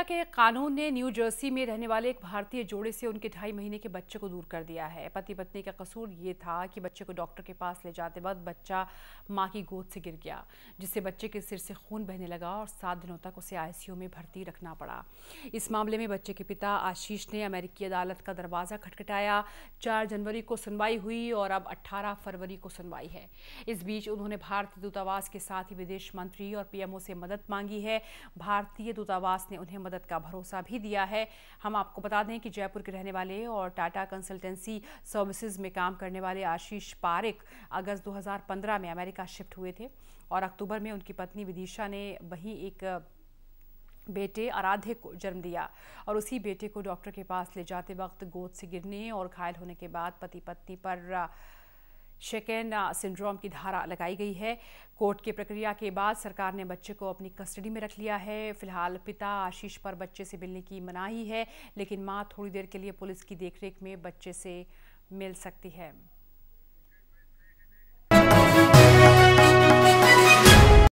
के कानून ने न्यू जर्सी में रहने वाले एक भारतीय जोड़े से उनके 2.5 महीने के बच्चे को दूर कर दिया है। पति पत्नी का कसूर ये था कि बच्चे को डॉक्टर के पास ले जाते वक्त बच्चा मां की गोद से गिर गया, जिससे बच्चे के सिर से खून बहने लगा और 7 दिनों तक उसे आईसीयू में भर्ती रखना पड़ा। इस मामले में बच्चे के पिता आशीष ने अमेरिकी अदालत का दरवाजा खटखटाया। 4 जनवरी को सुनवाई हुई और अब 18 फरवरी को सुनवाई है। इस बीच उन्होंने भारतीय दूतावास के साथ ही विदेश मंत्री और पीएमओ से मदद मांगी है। भारतीय दूतावास ने उन्हें मदद का भरोसा भी दिया है। हम आपको बता दें कि जयपुर के रहने वाले और टाटा कंसल्टेंसी सर्विसेज में काम करने वाले आशीष पारेक अगस्त 2015 में अमेरिका शिफ्ट हुए थे और अक्टूबर में उनकी पत्नी विदिशा ने वहीं एक बेटे आराध्य को जन्म दिया और उसी बेटे को डॉक्टर के पास ले जाते वक्त गोद से गिरने और घायल होने के बाद पति पत्नी पर शेकेन सिंड्रोम की धारा लगाई गई है। कोर्ट की प्रक्रिया के बाद सरकार ने बच्चे को अपनी कस्टडी में रख लिया है। फिलहाल पिता आशीष पर बच्चे से मिलने की मनाही है, लेकिन मां थोड़ी देर के लिए पुलिस की देखरेख में बच्चे से मिल सकती है।